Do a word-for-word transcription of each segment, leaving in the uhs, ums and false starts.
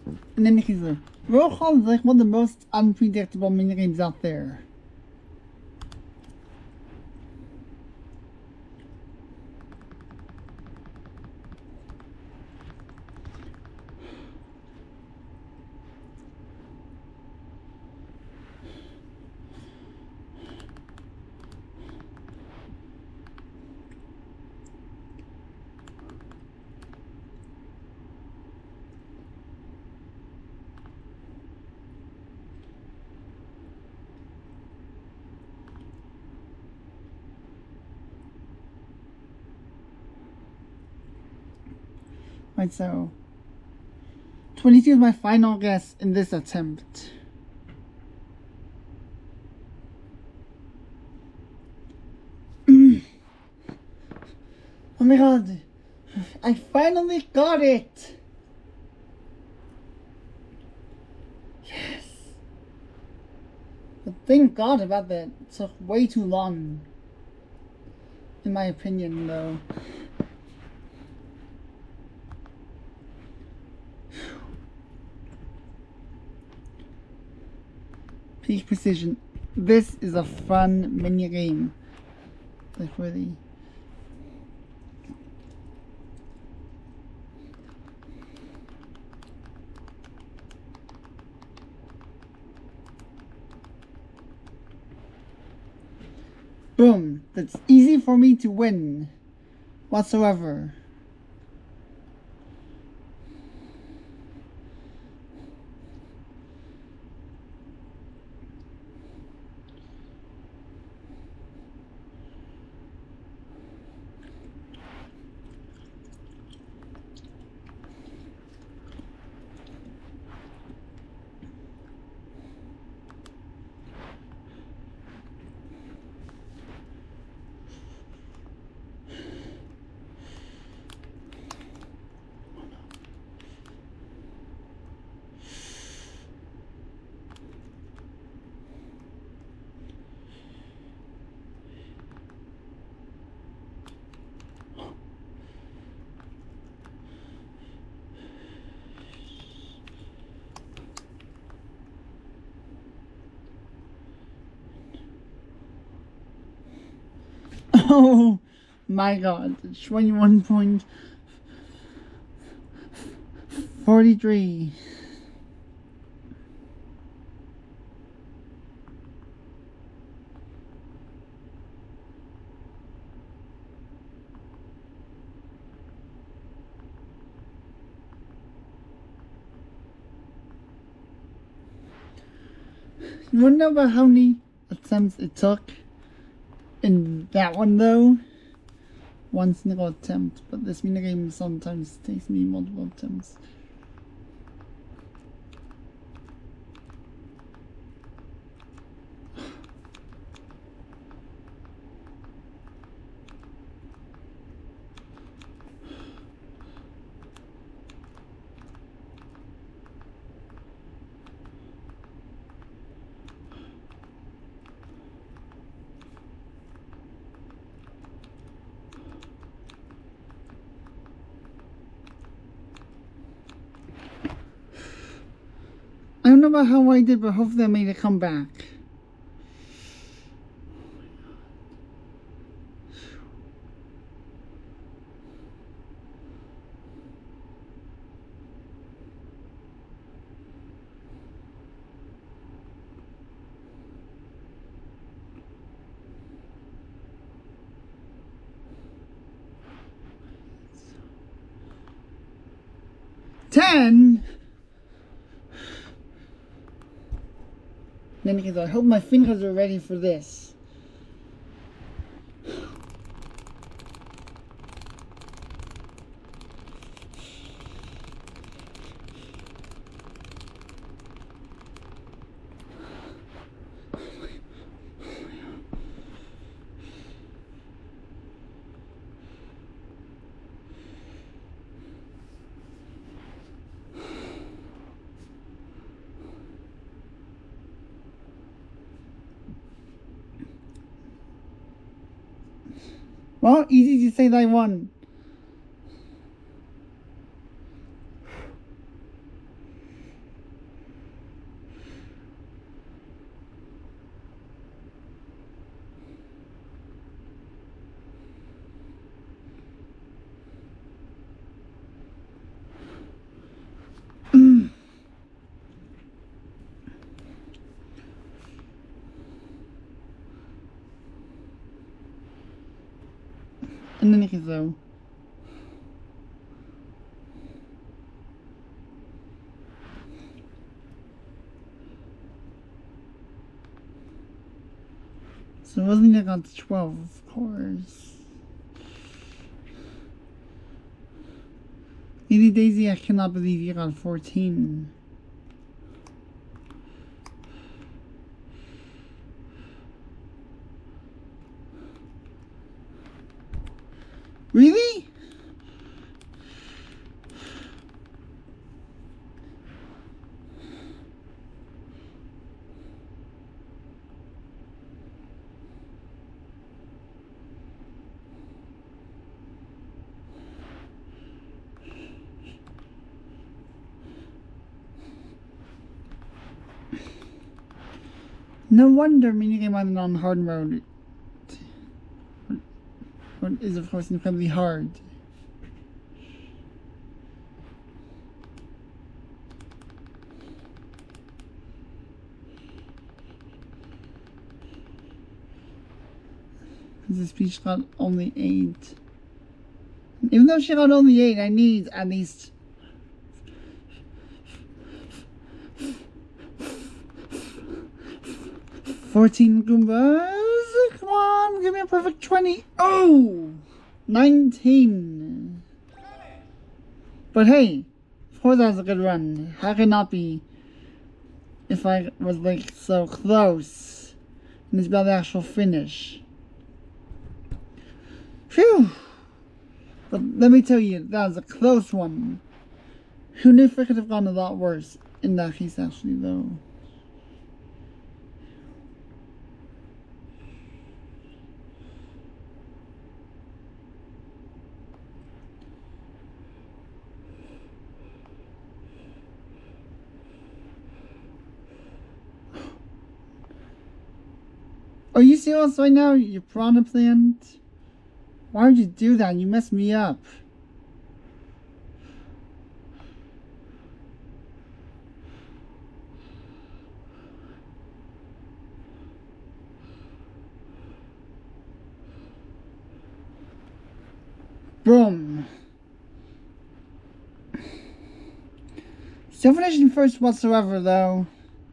In any case, roll call is like one of the most unpredictable minigames out there. Right, so twenty-two is my final guess in this attempt. Oh my god, I finally got it! Yes! But thank God about that. It took way too long. In my opinion, though. Peak precision. This is a fun mini game. Like really. Boom. That's easy for me to win. Whatsoever. Oh my god, twenty-one point four three. You wanna know about how many attempts it took? In that one though, one single attempt, but this minigame sometimes takes me multiple attempts. I don't know about how I did, but hopefully I made a comeback. Ten? In any case, I hope my fingers are ready for this. Well, easy to say that I won. In any case though, so it wasn't even got to twelve, of course. Lady Daisy, I cannot believe you got fourteen. Really? No wonder Minigame Island on hard mode is of course incredibly hard. This speech got only eight. Even though she got only eight, I need at least fourteen Goombas. Come on, give me a perfect twenty. Oh! nineteen. But hey, of course that was a good run. How could it not be if I was like so close and it's about the actual finish? Phew! But let me tell you, that was a close one. Who knew if it could have gone a lot worse in that case actually though. Are you serious right now, you piranha plant? Why would you do that? You messed me up. Boom. Still finishing first whatsoever though.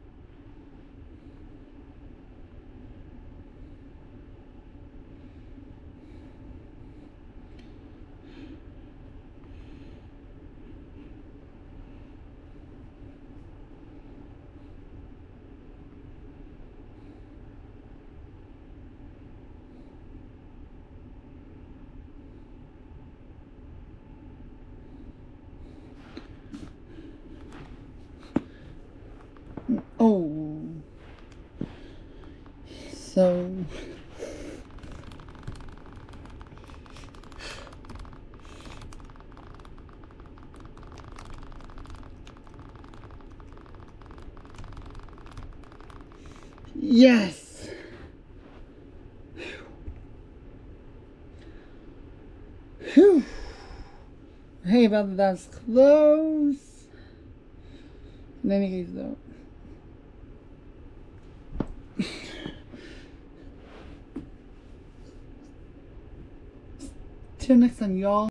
Oh, so yes. Whew. Hey, but that's close. In any case, though. Till next time, y'all.